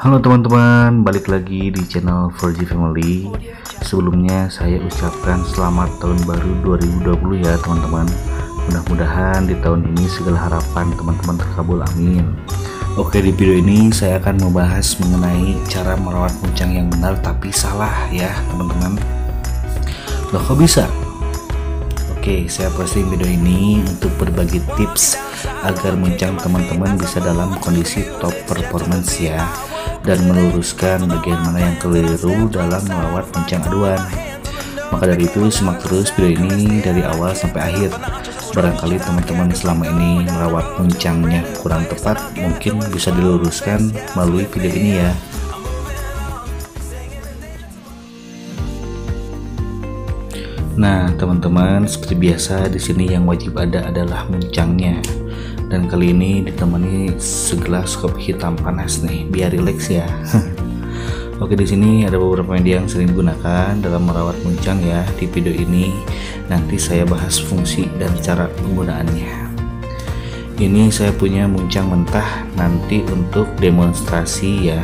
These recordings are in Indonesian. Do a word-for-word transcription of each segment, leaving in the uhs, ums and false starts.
Halo teman-teman, balik lagi di channel four G Family. Sebelumnya saya ucapkan selamat tahun baru dua ribu dua puluh ya teman-teman. Mudah-mudahan di tahun ini segala harapan teman-teman terkabul, amin. Oke, di video ini saya akan membahas mengenai cara merawat muncang yang benar tapi salah ya teman-teman. Loh, kok bisa? Oke, saya posting video ini untuk berbagi tips agar muncang teman-teman bisa dalam kondisi top performance ya, dan meluruskan bagian mana yang keliru dalam merawat muncang aduan. Maka dari itu simak terus video ini dari awal sampai akhir. Barangkali teman-teman selama ini merawat muncangnya kurang tepat, mungkin bisa diluruskan melalui video ini ya. Nah teman-teman, seperti biasa di sini yang wajib ada adalah muncangnya. Dan kali ini ditemani segelas kopi hitam panas nih, biar rileks ya. Oke, di sini ada beberapa media yang sering digunakan dalam merawat muncang ya. Di video ini nanti saya bahas fungsi dan cara penggunaannya. Ini saya punya muncang mentah nanti untuk demonstrasi ya.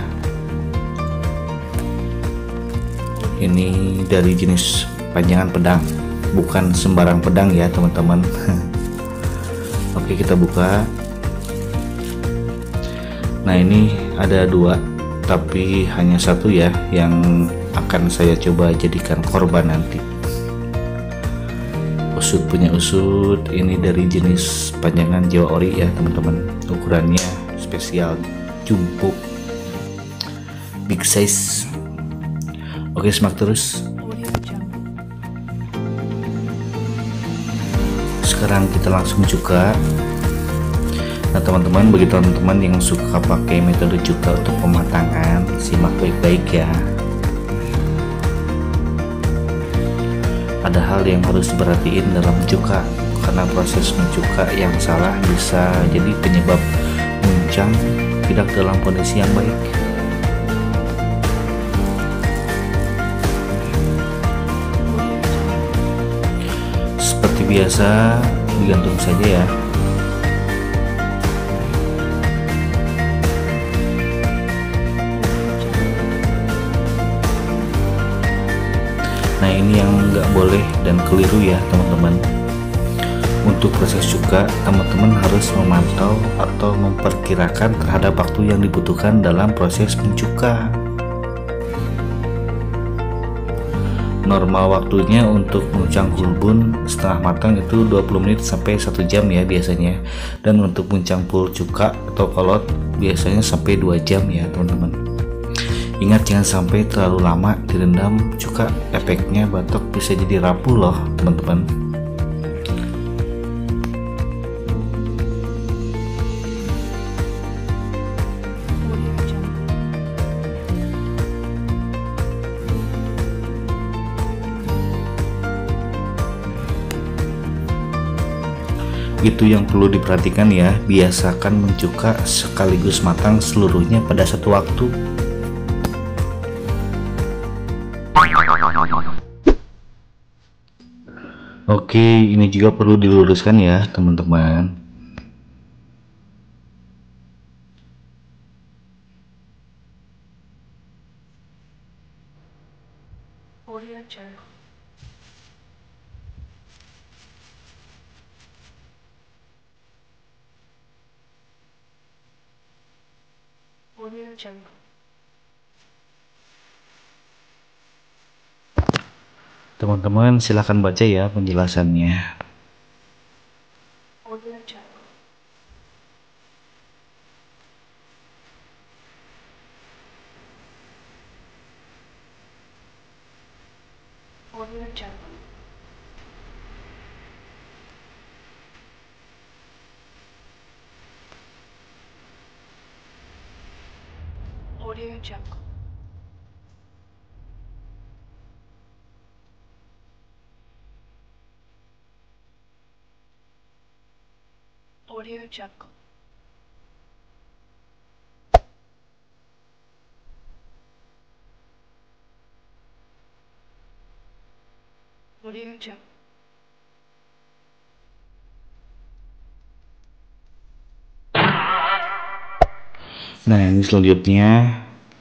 Ini dari jenis panjangan pedang, bukan sembarang pedang ya teman-teman. Oke, kita buka. Nah ini ada dua, tapi hanya satu ya yang akan saya coba jadikan korban nanti. Usut punya usut, ini dari jenis panjangan Jawa Ori ya teman-teman. Ukurannya spesial, jumpuk, big size. Oke, simak terus. Sekarang kita langsung cuka. Nah teman-teman, bagi teman-teman yang suka pakai metode cuka untuk pematangan, simak baik-baik ya. Ada hal yang harus diperhatiin dalam cuka, karena proses mencuka yang salah bisa jadi penyebab muncang tidak dalam kondisi yang baik. Seperti biasa, digantung saja ya. Nah ini yang nggak boleh dan keliru ya teman-teman. Untuk proses cuka, teman-teman harus memantau atau memperkirakan terhadap waktu yang dibutuhkan dalam proses mencuka. Normal waktunya untuk muncang kulbun setengah matang itu dua puluh menit sampai satu jam ya biasanya. Dan untuk muncang full cuka atau kolot biasanya sampai dua jam ya teman-teman. Ingat jangan sampai terlalu lama direndam cuka, efeknya batok bisa jadi rapuh loh teman-teman. Itu yang perlu diperhatikan ya, biasakan mencuka sekaligus matang seluruhnya pada satu waktu. Oke, ini juga perlu diluruskan ya teman-teman. Audio Jungle. Audio Jungle. Teman-teman silahkan baca ya penjelasannya. Audio Jungle. Audio Jungle. Audio Jungle. Audio Jungle. Audio Jungle. Nah ini selanjutnya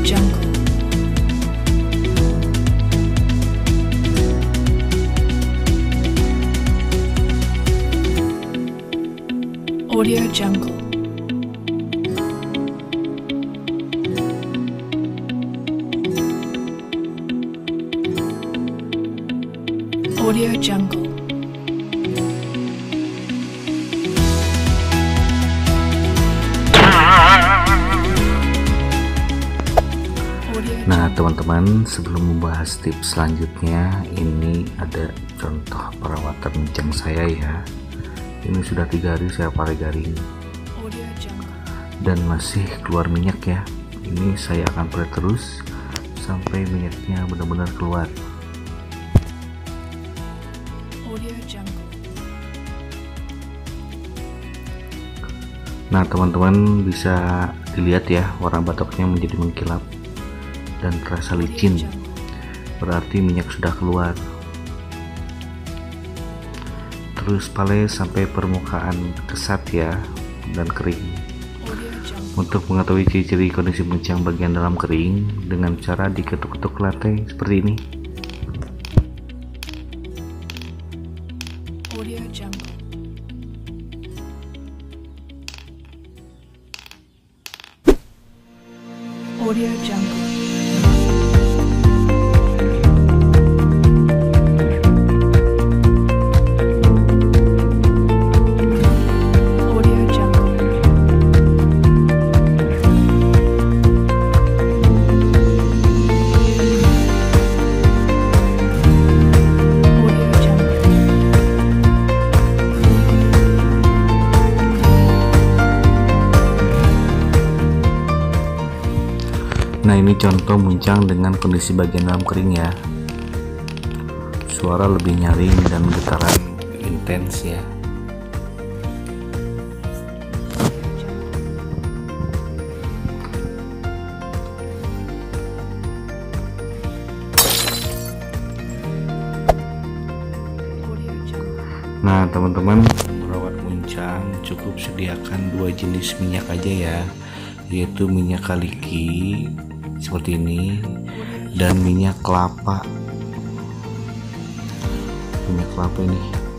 Jungle. Audio Jungle. Audio Jungle. Nah teman-teman, sebelum membahas tips selanjutnya, ini ada contoh perawatan mencang saya ya. Ini sudah tiga hari saya pakai garing dan masih keluar minyak ya. Ini saya akan pakai terus sampai minyaknya benar-benar keluar. Nah teman-teman, bisa dilihat ya, warna batoknya menjadi mengkilap dan terasa licin, berarti minyak sudah keluar. Terus pale sampai permukaan kesat ya dan kering. Untuk mengetahui ciri-ciri kondisi mencang bagian dalam kering dengan cara diketuk-ketuk lantai seperti ini. Audio Jungle. Audio Jungle. Nah ini contoh muncang dengan kondisi bagian dalam kering ya. Suara lebih nyaring dan getaran intens ya. Nah teman-teman, merawat muncang cukup sediakan dua jenis minyak aja ya, yaitu minyak kaliki seperti ini dan minyak kelapa. Minyak kelapa ini,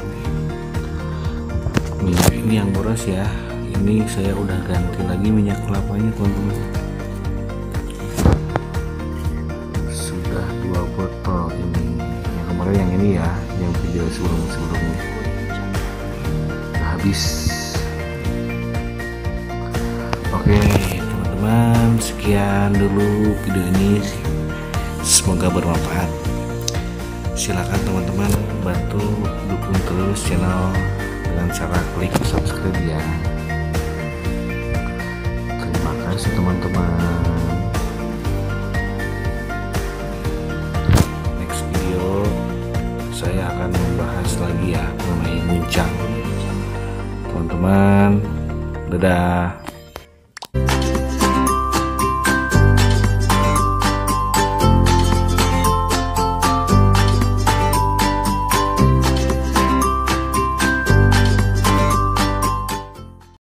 minyak ini yang boros ya. Ini saya udah ganti lagi minyak kelapanya teman-teman. Sudah dua botol ini. Yang kemarin yang ini ya, yang video sebelum-sebelumnya udah habis. Oke teman-teman, sekian dulu video ini, semoga bermanfaat. Silakan teman-teman bantu dukung terus channel dengan cara klik subscribe ya. Terima kasih teman-teman. Next video saya akan membahas lagi ya mengenai muncang teman-teman. Dadah.